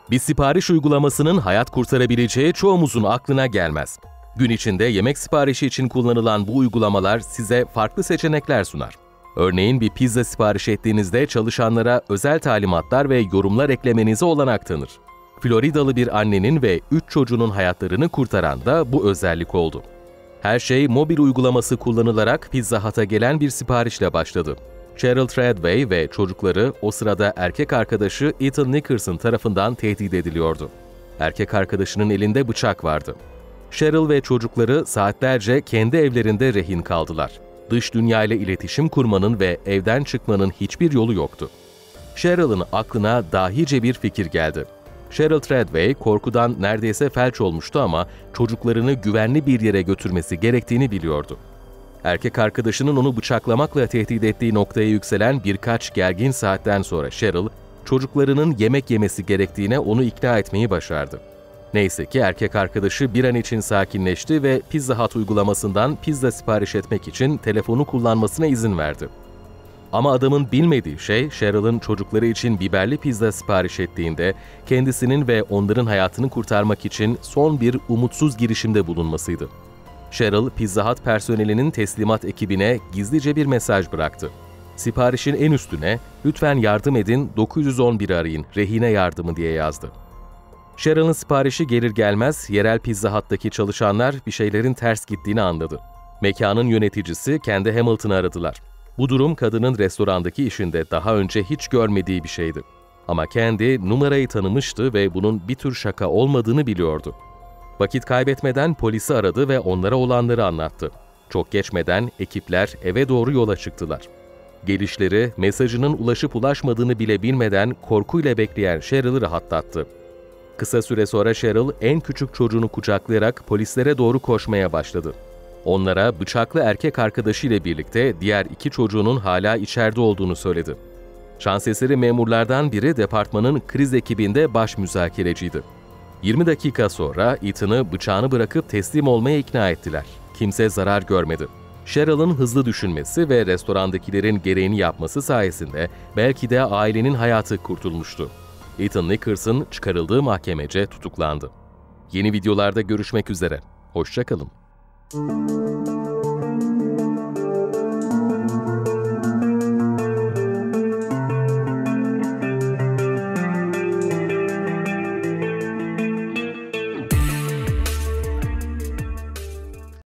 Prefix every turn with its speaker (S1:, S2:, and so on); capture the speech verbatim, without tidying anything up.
S1: Bir sipariş uygulamasının hayat kurtarabileceği çoğumuzun aklına gelmez. Gün içinde yemek siparişi için kullanılan bu uygulamalar size farklı seçenekler sunar. Örneğin bir pizza sipariş ettiğinizde çalışanlara özel talimatlar ve yorumlar eklemenize olanak tanır. Floridalı bir annenin ve üç çocuğunun hayatlarını kurtaran da bu özellik oldu. Her şey mobil uygulaması kullanılarak Pizza Hut'a gelen bir siparişle başladı. Cheryl Treadway ve çocukları o sırada erkek arkadaşı Ethan Nickerson tarafından tehdit ediliyordu. Erkek arkadaşının elinde bıçak vardı. Cheryl ve çocukları saatlerce kendi evlerinde rehin kaldılar. Dış dünyayla iletişim kurmanın ve evden çıkmanın hiçbir yolu yoktu. Cheryl'ın aklına dahice bir fikir geldi. Cheryl Treadway korkudan neredeyse felç olmuştu ama çocuklarını güvenli bir yere götürmesi gerektiğini biliyordu. Erkek arkadaşının onu bıçaklamakla tehdit ettiği noktaya yükselen birkaç gergin saatten sonra Cheryl, çocuklarının yemek yemesi gerektiğine onu ikna etmeyi başardı. Neyse ki erkek arkadaşı bir an için sakinleşti ve Pizza Hut uygulamasından pizza sipariş etmek için telefonu kullanmasına izin verdi. Ama adamın bilmediği şey, Cheryl'ın çocukları için biberli pizza sipariş ettiğinde kendisinin ve onların hayatını kurtarmak için son bir umutsuz girişimde bulunmasıydı. Cheryl, Pizza Hut personelinin teslimat ekibine gizlice bir mesaj bıraktı. Siparişin en üstüne, "Lütfen yardım edin, dokuz yüz on biri arayın, rehine yardımı" diye yazdı. Cheryl'ın siparişi gelir gelmez, yerel Pizza Hut'taki çalışanlar bir şeylerin ters gittiğini anladı. Mekanın yöneticisi Candy Hamilton'ı aradılar. Bu durum kadının restorandaki işinde daha önce hiç görmediği bir şeydi. Ama Candy numarayı tanımıştı ve bunun bir tür şaka olmadığını biliyordu. Vakit kaybetmeden polisi aradı ve onlara olanları anlattı. Çok geçmeden ekipler eve doğru yola çıktılar. Gelişleri, mesajının ulaşıp ulaşmadığını bile bilmeden korkuyla bekleyen Cheryl'ı rahatlattı. Kısa süre sonra Cheryl en küçük çocuğunu kucaklayarak polislere doğru koşmaya başladı. Onlara bıçaklı erkek arkadaşıyla birlikte diğer iki çocuğunun hala içeride olduğunu söyledi. Şans eseri memurlardan biri departmanın kriz ekibinde baş müzakereciydi. yirmi dakika sonra Ethan'ı bıçağını bırakıp teslim olmaya ikna ettiler. Kimse zarar görmedi. Cheryl'ın hızlı düşünmesi ve restorandakilerin gereğini yapması sayesinde belki de ailenin hayatı kurtulmuştu. Ethan Nickerson çıkarıldığı mahkemece tutuklandı. Yeni videolarda görüşmek üzere. Hoşça kalın.